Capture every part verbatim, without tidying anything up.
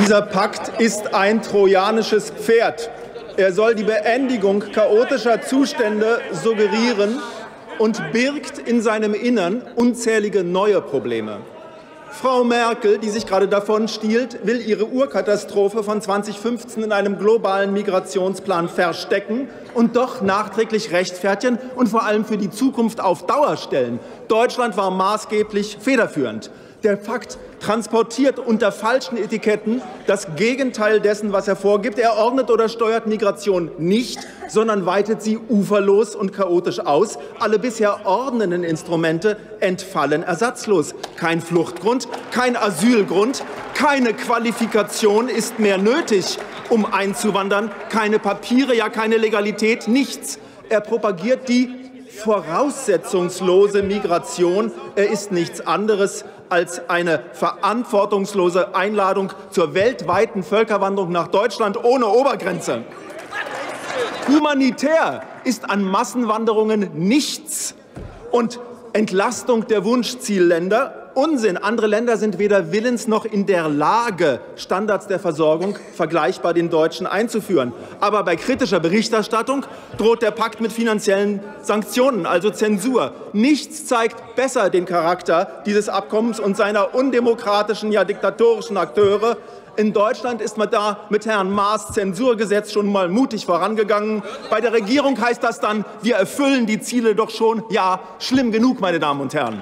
Dieser Pakt ist ein trojanisches Pferd. Er soll die Beendigung chaotischer Zustände suggerieren und birgt in seinem Innern unzählige neue Probleme. Frau Merkel, die sich gerade davon stiehlt, will ihre Urkatastrophe von zweitausendfünfzehn in einem globalen Migrationsplan verstecken und doch nachträglich rechtfertigen und vor allem für die Zukunft auf Dauer stellen. Deutschland war maßgeblich federführend. Der Pakt transportiert unter falschen Etiketten das Gegenteil dessen, was er vorgibt. Er ordnet oder steuert Migration nicht, sondern weitet sie uferlos und chaotisch aus. Alle bisher ordnenden Instrumente entfallen ersatzlos. Kein Fluchtgrund, kein Asylgrund, keine Qualifikation ist mehr nötig, um einzuwandern. Keine Papiere, ja keine Legalität, nichts. Er propagiert die voraussetzungslose Migration. Er ist nichts anderes als eine verantwortungslose Einladung zur weltweiten Völkerwanderung nach Deutschland ohne Obergrenze. Humanitär ist an Massenwanderungen nichts und Entlastung der Wunschzielländer Unsinn. Andere Länder sind weder willens noch in der Lage, Standards der Versorgung vergleichbar den deutschen einzuführen. Aber bei kritischer Berichterstattung droht der Pakt mit finanziellen Sanktionen, also Zensur. Nichts zeigt besser den Charakter dieses Abkommens und seiner undemokratischen, ja diktatorischen Akteure. In Deutschland ist man da mit Herrn Maas Zensurgesetz schon mal mutig vorangegangen. Bei der Regierung heißt das dann, wir erfüllen die Ziele doch schon. Ja, schlimm genug, meine Damen und Herren.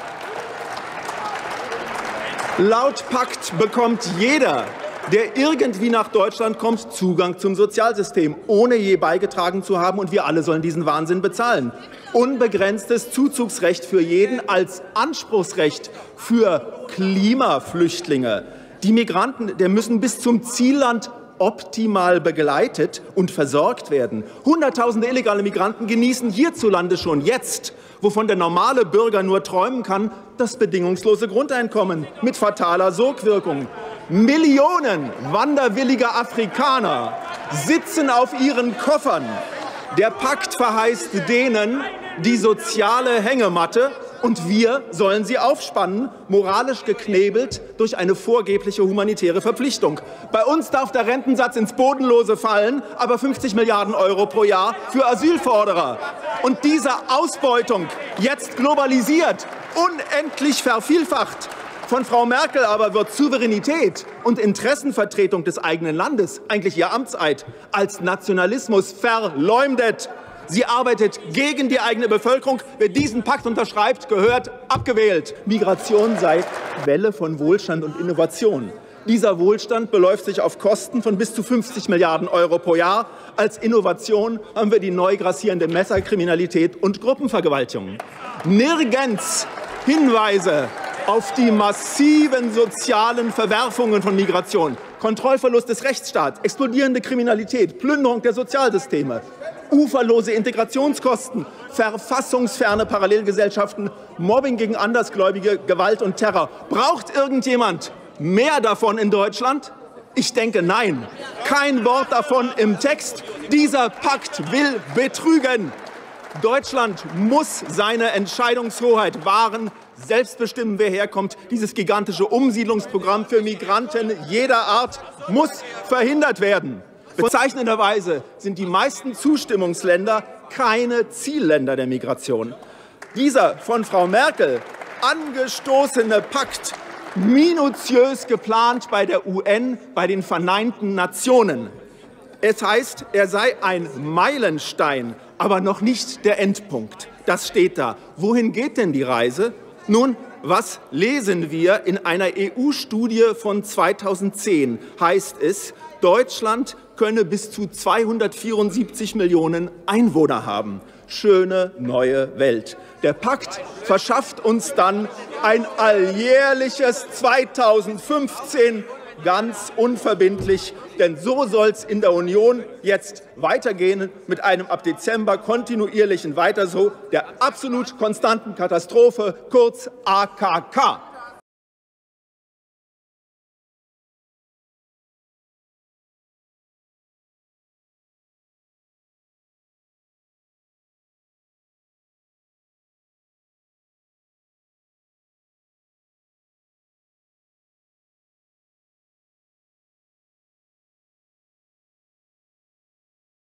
Laut Pakt bekommt jeder, der irgendwie nach Deutschland kommt, Zugang zum Sozialsystem, ohne je beigetragen zu haben, und wir alle sollen diesen Wahnsinn bezahlen. Unbegrenztes Zuzugsrecht für jeden als Anspruchsrecht für Klimaflüchtlinge. Die Migranten, der müssen bis zum Zielland optimal begleitet und versorgt werden. Hunderttausende illegale Migranten genießen hierzulande schon jetzt, wovon der normale Bürger nur träumen kann, das bedingungslose Grundeinkommen mit fataler Sogwirkung. Millionen wanderwilliger Afrikaner sitzen auf ihren Koffern. Der Pakt verheißt denen die soziale Hängematte, und wir sollen sie aufspannen, moralisch geknebelt durch eine vorgebliche humanitäre Verpflichtung. Bei uns darf der Rentensatz ins Bodenlose fallen, aber fünfzig Milliarden Euro pro Jahr für Asylforderer. Und diese Ausbeutung, jetzt globalisiert, unendlich vervielfacht. Von Frau Merkel aber wird Souveränität und Interessenvertretung des eigenen Landes, eigentlich ihr Amtseid, als Nationalismus verleumdet. Sie arbeitet gegen die eigene Bevölkerung. Wer diesen Pakt unterschreibt, gehört abgewählt. Migration sei Quelle von Wohlstand und Innovation. Dieser Wohlstand beläuft sich auf Kosten von bis zu fünfzig Milliarden Euro pro Jahr. Als Innovation haben wir die neu grassierende Messerkriminalität und Gruppenvergewaltigungen. Nirgends Hinweise auf die massiven sozialen Verwerfungen von Migration. Kontrollverlust des Rechtsstaats, explodierende Kriminalität, Plünderung der Sozialsysteme, uferlose Integrationskosten, verfassungsferne Parallelgesellschaften, Mobbing gegen Andersgläubige, Gewalt und Terror. Braucht irgendjemand mehr davon in Deutschland? Ich denke, nein. Kein Wort davon im Text. Dieser Pakt will betrügen. Deutschland muss seine Entscheidungshoheit wahren, selbst bestimmen, wer herkommt. Dieses gigantische Umsiedlungsprogramm für Migranten jeder Art muss verhindert werden. Bezeichnenderweise sind die meisten Zustimmungsländer keine Zielländer der Migration. Dieser von Frau Merkel angestoßene Pakt, minutiös geplant bei der U N, bei den Vereinten Nationen. Es heißt, er sei ein Meilenstein, aber noch nicht der Endpunkt. Das steht da. Wohin geht denn die Reise? Nun, was lesen wir? In einer E U-Studie von zweitausendzehn heißt es, Deutschland könne bis zu zweihundertvierundsiebzig Millionen Einwohner haben. Schöne neue Welt. Der Pakt verschafft uns dann ein alljährliches zweitausendfünfzehn, ganz unverbindlich, denn so soll es in der Union jetzt weitergehen, mit einem ab Dezember kontinuierlichen Weiter so der absolut konstanten Katastrophe, kurz A K K.